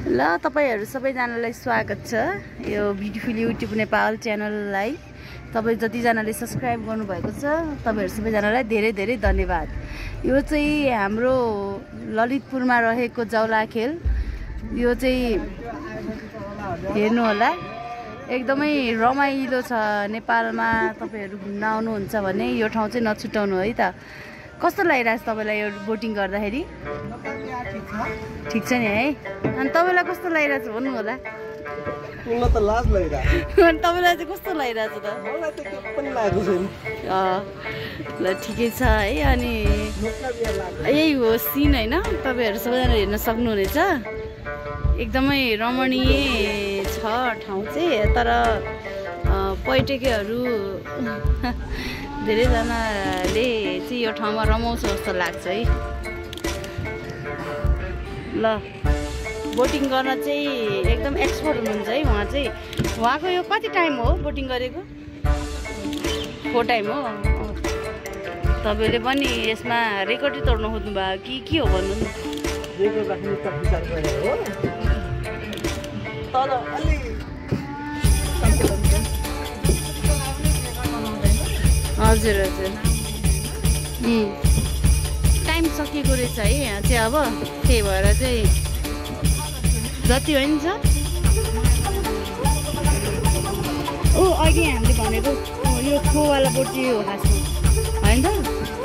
ल तपाईहरु सबैजनालाई स्वागत छ यो ब्युटिफुल युट्युब नेपाल च्यानललाई। तपाई जति जनाले सब्स्क्राइब गर्नु भएको छ तपाईहरु सबैजनालाई धेरै धेरै धन्यवाद। यो चाहिँ हाम्रो ललितपुरमा रहेको जौलाखेल। यो चाहिँ हेर्नु होला एकदमै रमाइलो छ। नेपालमा तपाईहरु घुम्न आउनुहुन्छ भने यो ठाउँ चाहिँ नछुटाउनु है त। कस्तो लागिरहेछ तपाईलाई यो बोटिङ गर्दाखेरि? ठीक छ नि है। अनि तपाईलाई कस्तो लागिरहेछ भन्नु होला। मलाई त लाज लागिरहेछ। अनि तपाईलाई चाहिँ कस्तो लागिरहेछ त? मलाई त के पनि लागेको छैन। ल ठिकै छ है। अनि यही हो सिन हैन, तपाईहरु सबैजना हेर्न सक्नुहुनेछ। एकदमै रमणीय छ ठाउँ चाहिँ, तर पर्यटकहरू धेरैजनाले चाहिँ यो ठाउँमा रमाउँछ जस्तो लाग्छ है। ल बोटिङ गर्न चाहिँ एकदम एक्सपर्ट हुनुहुन्छ है उहाँ चाहिँ। उहाँको यो कति टाइम हो बोटिङ गरेको? 4 टाइम हो। तपाईँले पनि यसमा रेकर्डै तोड्न खोज्नु भयो कि के हो भन्नु न। रेकर्ड राख्ने त विचार गरेको हो, तर अलि हजुर हजुर टाइम सकिएको रहेछ है यहाँ चाहिँ। अब त्यही भएर चाहिँ जति हुन्छ अघि हामीले भनेको यो खोवाला बोट चाहिँ हो खासमा होइन त।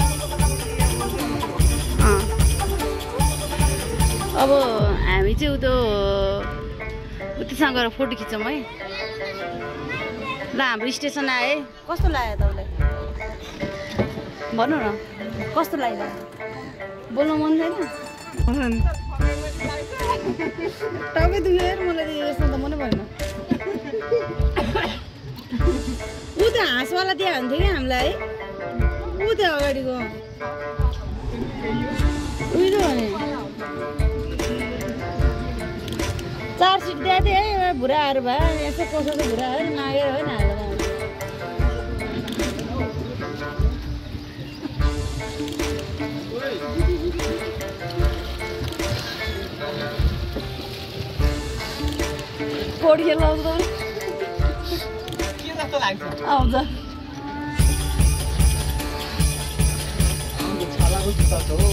अब हामी चाहिँ उतैसँग गएर फोटो खिच्छौँ है। ल हाम्रो स्टेसन आए। कस्तो लाग्यो तपाईँलाई भन्नु न, कस्तो लाग्यो? बोल्नु मन छैन? टाउकै दुख्यो यार मलाई त। यसमा त मनै भएन। ऊ त हाँसवाला दिया हुन्थ्यो क्या हामीलाई है। ऊ त्यो अगाडिको उयो भने 4 सिट दिएको थियो है। एउटा भुराहरू भयो यसो कसो भुराहरू मागेर होइन हाल्दा कोड खेल्न आउँछ तपाईँ? के जस्तो लाग्छ? आउँछ। छालाको जुत्ता छ हो।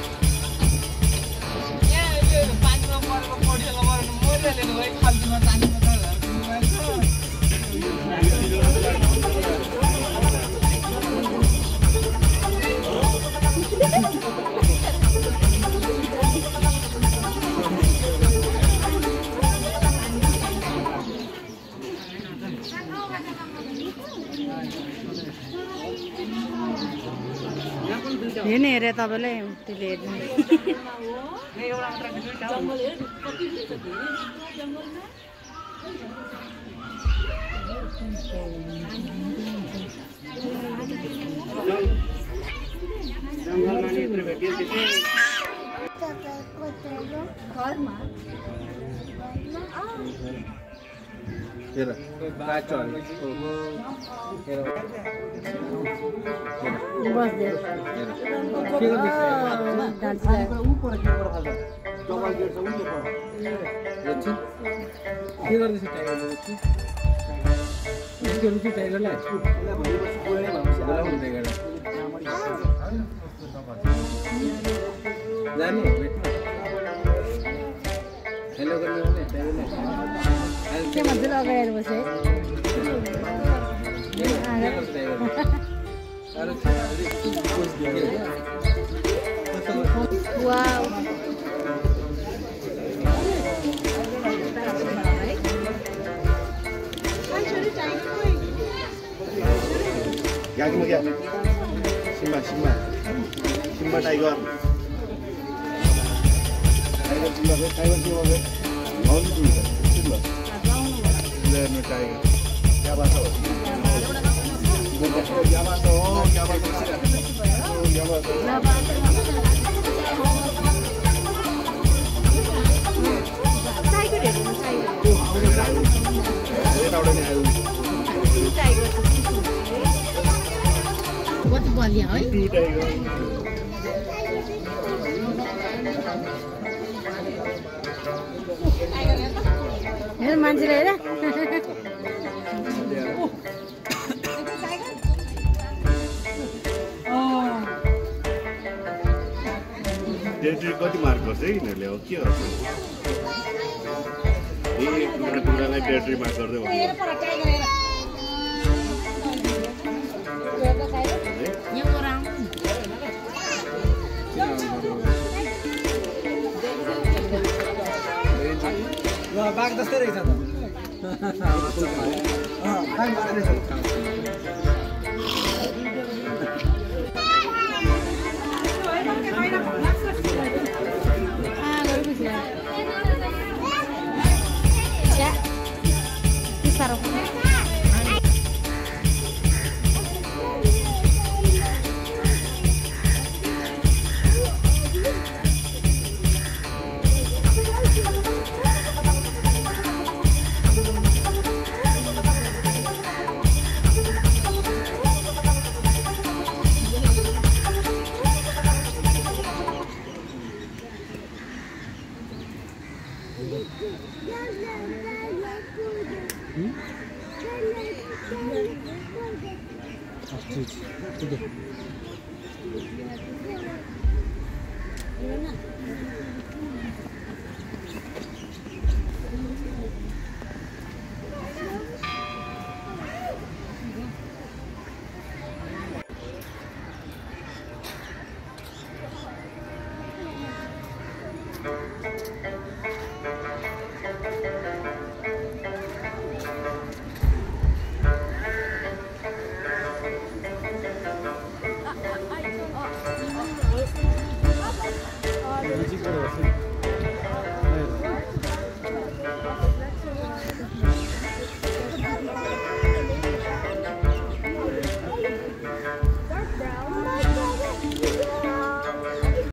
यहाँ यो पानीमा परेको पढेर गएर मरिहाल्नु है। खाल्टीमा पानीमा त हेर्ने हेरे तपाईँलाई त्यसले हेर्नु। हेर बाच हेर बस्दै के गर्दैछ? पानीको ऊपर के गर्छ? डबल गेट छ उल्टे पर। हेर्छ के गर्दैछ टाइगरले? उसको रुचि टाइगरलाई जाने हेलो गर्नु भने टाइगरले के भन्छ अगाडि बसे। वाउ याकीमा क्या Simba Simba Simba tiger tiger Simba tiger Simba लाउनु सिम्बा लेर्न टाइगर क्या बात हो? क्या बात हो? क्या बात हो? क्या बात हो? टाइगर हेर्नु टाइगर कति बलिया है। मान्छेले हेर टेरिटरी कति मार्क गर्छ है यिनीहरूले हो के हो एक टुक्रालाई टेरिटरी मार्क गर्दै हो बाघ जस्तै रहेछ ostrich. Itu.